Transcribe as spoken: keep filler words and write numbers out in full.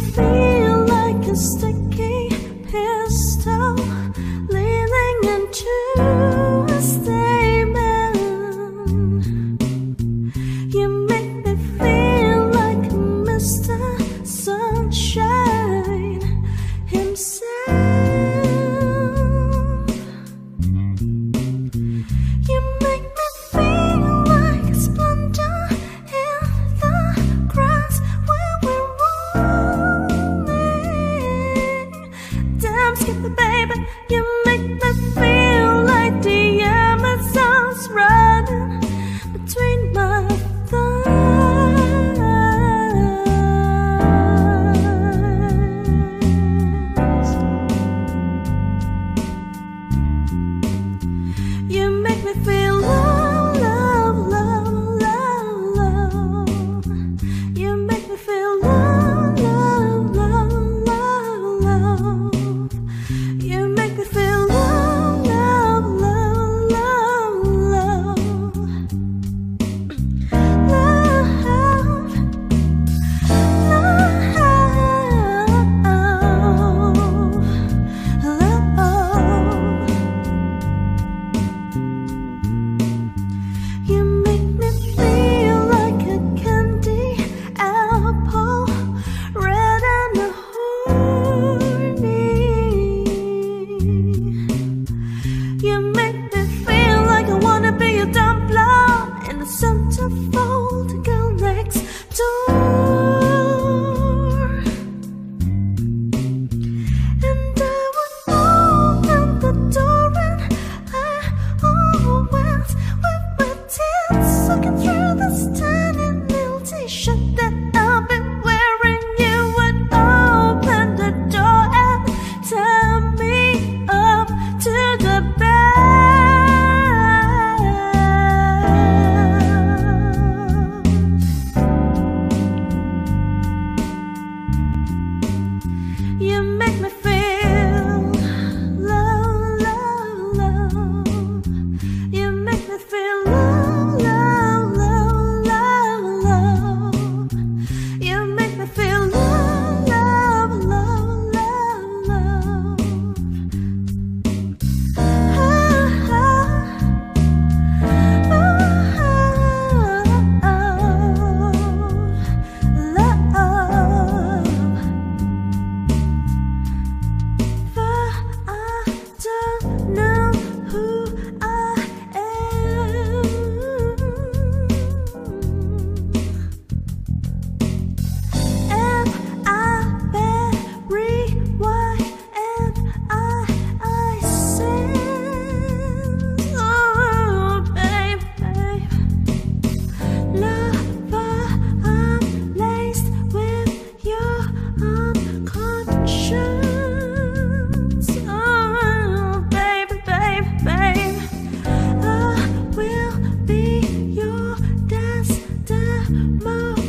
feel like a sticky pistol leaning into a statement. You make me feel like Mister Sunshine himself. You make me feel like splendor in the grass where we're rolling. Damn, Skippy baby, you make me feel like the Amazons running between my thighs. You make me feel love, love, love, love, love. You make me feel love, love, love, love, love. You make me feel love, love, love, love, love. You make me feel like a candy apple, red and horny. You make me feel like I wanna be a dumpler in the centerfold girl next door. And I would open the door and I always with my tears sucking through this tiny little t-shirt that I've been wearing. You would open the door and tie me up to the bed. You make me feel love, love, love. You make me feel love, love, love, love, love. You make me feel love, love, love, love, love. Ah, ah, oh, oh, love. But I don't know who I am. Am I very white? Am I I sense? Oh, babe, babe. Lover, I'm laced with your unconscious. Oh, baby, babe, babe. I will be your destiny.